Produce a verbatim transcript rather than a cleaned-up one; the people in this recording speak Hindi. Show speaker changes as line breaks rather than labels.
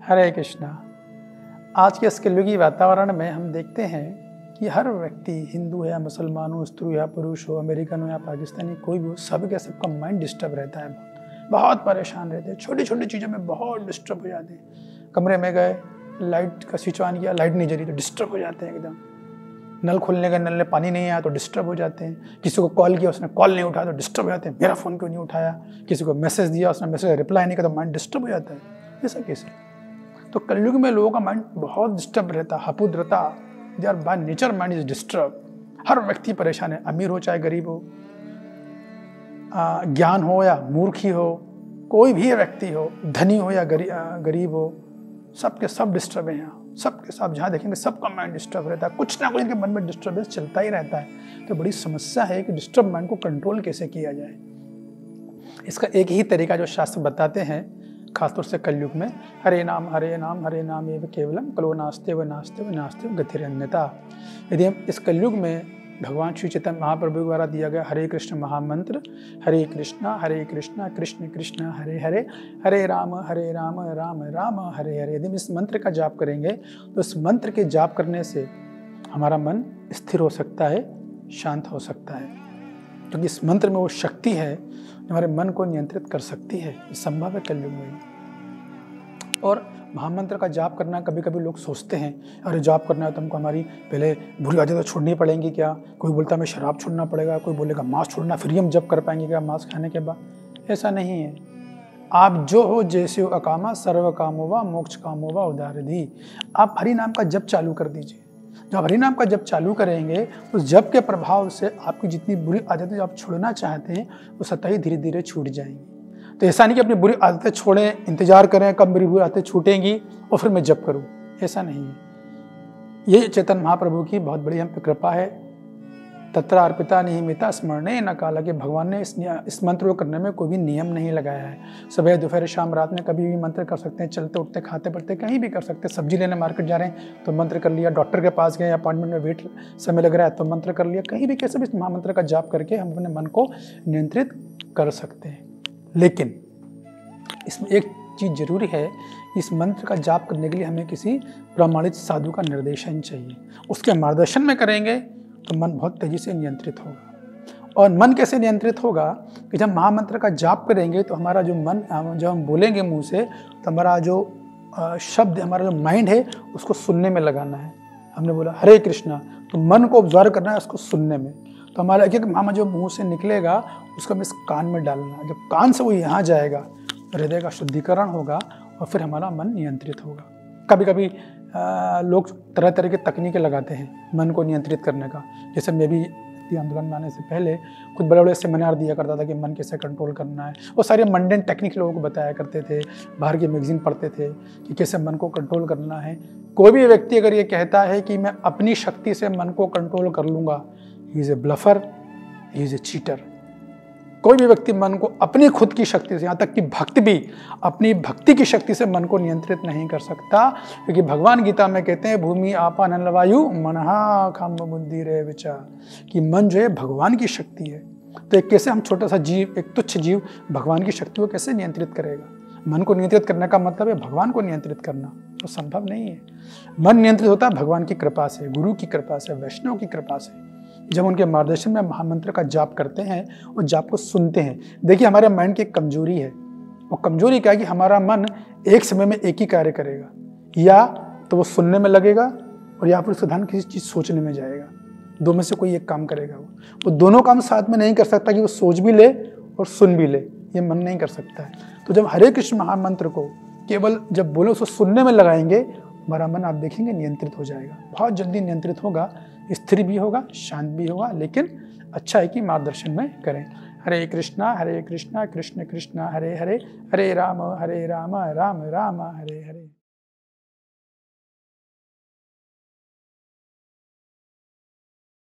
हरे कृष्णा। आज के इस कलयुगी वातावरण में हम देखते हैं कि हर व्यक्ति, हिंदू है या मुसलमान हो, स्त्री या पुरुष हो, अमेरिकन हो या पाकिस्तानी, कोई भी हो, सब के सबका माइंड डिस्टर्ब रहता है। बहुत परेशान रहते हैं, छोटी छोटी चीज़ों में बहुत डिस्टर्ब हो जाते हैं। कमरे में गए, लाइट का स्विच ऑन किया, लाइट नहीं जली तो डिस्टर्ब हो जाते हैं एकदम। नल खोलने गए, नल में पानी नहीं आया तो डिस्टर्ब हो जाते हैं। किसी को कॉल किया, उसने कॉल नहीं उठाया तो डिस्टर्ब हो जाते हैं। मेरा फ़ोन क्यों नहीं उठाया? किसी को मैसेज दिया, उसने मैसेज रिप्लाई नहीं किया तो माइंड डिस्टर्ब हो जाता है। ऐसा कैसे? तो कलयुग में लोगों का माइंड बहुत डिस्टर्ब रहता, हपुद रहता। यार by nature mind is disturb. हर व्यक्ति परेशान है, अमीर हो चाहे गरीब हो, ज्ञान हो या मूर्ख ही हो, कोई भी व्यक्ति हो, धनी हो या गरीब हो, सबके सब डिस्टर्ब है यहाँ। सबके सब जहाँ देखेंगे सबका माइंड डिस्टर्ब रहता है। कुछ ना कुछ इनके मन में डिस्टर्बेंस चलता ही रहता है। तो बड़ी समस्या है कि डिस्टर्ब माइंड को कंट्रोल कैसे किया जाए। इसका एक ही तरीका जो शास्त्र बताते हैं, खासतौर से कलयुग में, हरे नाम हरे नाम हरे नाम एव केवलम कलो नास्ते व नास्ते व नास्ते व गतिरन्यता। यदि हम इस कलयुग में भगवान श्री चैतन्य महाप्रभु द्वारा दिया गया हरे कृष्ण महामंत्र, हरे कृष्णा हरे कृष्णा कृष्ण कृष्ण हरे हरे, हरे राम हरे राम राम राम हरे हरे, यदि हम इस मंत्र का जाप करेंगे तो इस मंत्र के जाप करने से हमारा मन स्थिर हो सकता है, शांत हो सकता है। क्योंकि इस मंत्र में वो शक्ति है जो हमारे मन को नियंत्रित कर सकती है। ये संभव है कलयुग में। और महामंत्र का जाप करना, कभी कभी लोग सोचते हैं अरे जाप करना है तो हमको हमारी पहले बुरी आदतें छोड़नी पड़ेंगी क्या? कोई बोलता है हमें शराब छोड़ना पड़ेगा, कोई बोलेगा मांस छोड़ना, फिर ही हम जप कर पाएंगे क्या मांस खाने के बाद? ऐसा नहीं है। आप जो हो जैसे हो अकामा सर्व कामो वा मोक्ष कामो वा उदारधि। आप हरि नाम का जप चालू कर दीजिए। जब हरि नाम का जप चालू करेंगे तो जप के प्रभाव से आपकी जितनी बुरी आदतें जो आप छोड़ना चाहते हैं वो स्वतः ही धीरे धीरे छूट जाएंगी। तो ऐसा नहीं कि अपनी बुरी आदतें छोड़ें, इंतजार करें कब मेरी बुरी आदतें छूटेंगी और फिर मैं जप करूं, ऐसा नहीं है। ये चैतन्य महाप्रभु की बहुत बड़ी हम पे कृपा है। तत्र अर्पिता नियमिता स्मरणे न काला, कि भगवान ने इस, इस मंत्र को करने में कोई भी नियम नहीं लगाया है। सुबह दोपहर शाम रात में कभी भी मंत्र कर सकते हैं, चलते उठते खाते पड़ते कहीं भी कर सकते हैं। सब्जी लेने मार्केट जा रहे हैं तो मंत्र कर लिया, डॉक्टर के पास गए, अपॉइंटमेंट में वेट समय लग रहा है तो मंत्र कर लिया। कहीं भी कैसे भी महामंत्र का जाप करके हम अपने मन को नियंत्रित कर सकते हैं। लेकिन इसमें एक चीज़ जरूरी है, इस मंत्र का जाप करने के लिए हमें किसी प्रमाणित साधु का निर्देशन चाहिए। उसके मार्गदर्शन में करेंगे तो मन बहुत तेजी से नियंत्रित होगा। और मन कैसे नियंत्रित होगा कि जब महामंत्र का जाप करेंगे तो हमारा जो मन, जब हम बोलेंगे मुंह से तो हमारा जो शब्द, हमारा जो माइंड है उसको सुनने में लगाना है। हमने बोला हरे कृष्णा तो मन को ऑब्जर्व करना है उसको सुनने में। तो हमारा एक एक मामा जो मुंह से निकलेगा उसको हमें इस कान में डालना है। जब कान से वो यहाँ जाएगा हृदय का शुद्धिकरण होगा और फिर हमारा मन नियंत्रित होगा। कभी कभी आ, लोग तरह तरह की तकनीकें लगाते हैं मन को नियंत्रित करने का। जैसे मैं भी आंदोलन में आने से पहले कुछ बड़े बड़े सेमिनार दिया करता था कि मन कैसे कंट्रोल करना है। वो सारे मंडेन टेक्निक लोगों को बताया करते थे, बाहर की मैगजीन पढ़ते थे कि कैसे मन को कंट्रोल करना है। कोई भी व्यक्ति अगर ये कहता है कि मैं अपनी शक्ति से मन को कंट्रोल कर लूँगा, he is a bluffer, he is a cheater. कोई भी व्यक्ति मन को अपनी खुद की शक्ति से, यहाँ तक कि भक्ति भी अपनी भक्ति की शक्ति से मन को नियंत्रित नहीं कर सकता। क्योंकि भगवान गीता में कहते हैं भूमि आपा नल वायु मनहा खम बुद्धि रे विचार, कि मन जो है भगवान की शक्ति है। तो एक कैसे हम छोटा सा जीव, एक तुच्छ जीव भगवान की शक्ति को कैसे नियंत्रित करेगा? मन को नियंत्रित करने का मतलब है भगवान को नियंत्रित करना, तो संभव नहीं है। मन नियंत्रित होता है भगवान की कृपा से, गुरु की कृपा से, वैष्णव की कृपा से। जब उनके मार्गदर्शन में महामंत्र का जाप करते हैं और जाप को सुनते हैं। देखिए हमारे माइंड की एक कमजोरी है। वो कमजोरी क्या है कि हमारा मन एक समय में एक ही कार्य करेगा, या तो वो सुनने में लगेगा और या फिर साधारण किसी चीज़ सोचने में जाएगा। दो में से कोई एक काम करेगा। वो वो दोनों काम साथ में नहीं कर सकता कि वो सोच भी ले और सुन भी ले, ये मन नहीं कर सकता है। तो जब हरे कृष्ण महामंत्र को केवल जब बोलो उसको सुनने में लगाएंगे, हमारा मन आप देखेंगे नियंत्रित हो जाएगा, बहुत जल्दी नियंत्रित होगा, स्थिर भी होगा, शांत भी होगा। लेकिन अच्छा है कि मार्गदर्शन में करें। हरे कृष्णा हरे कृष्णा कृष्ण कृष्ण हरे हरे, हरे राम हरे राम राम राम हरे हरे।